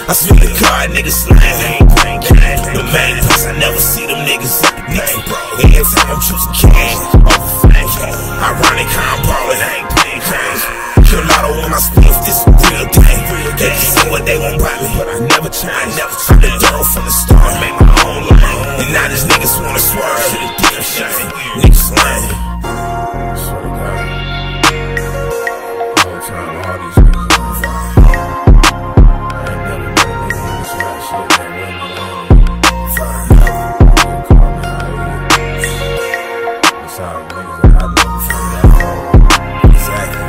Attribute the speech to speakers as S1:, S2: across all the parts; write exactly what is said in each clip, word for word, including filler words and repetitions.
S1: I swear to God, niggas slang. The main place I never see them niggas at the game, bro. Every time I'm choosing cash over fame. Ironic how I'm ballin', I ain't playing games. Kill Lotto on my spliff, this a real thing. They can say what they won't buy me, but I never change. I'm the dog from the start, made my own lane. And now these niggas wanna swerve to the damn shame. Niggas lame. Swear to God, all the time, all these niggas on fire. I ain't never met a nigga in this rap shit that went alone. Fire. They call me how he is. That's how niggas that I never found out. Exactly.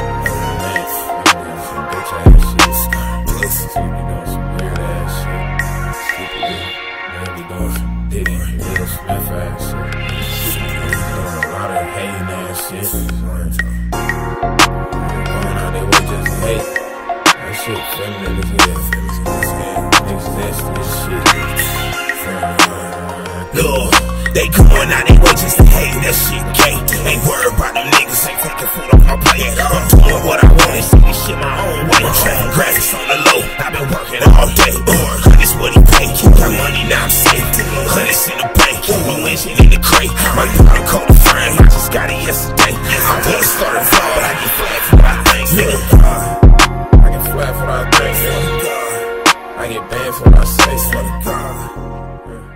S1: You be doing some weird ass shit. Stupid. Man, be doing some Diddy, Will Smith ass shit. Doing a lot of hating ass shit. Going out their way just to hate. That shit feminine as hell. Niggas nasty as shit. Lord, they going out their way just to hate. That shit gay. Ain't worried about them niggas. Ain't taking food off my plate. I'm doing what I want and see this shit my own way. Trying gratis on the low. I've been working all day. Honey's what he pay. Got money, now I'm safe. Honey's in the bank. No engine in the crate. My daughter called a friend. I just got it yesterday. I wanna start a vlog, but I get flat for what I think. Nigga, I get flat for what I think. I get banned for what I say.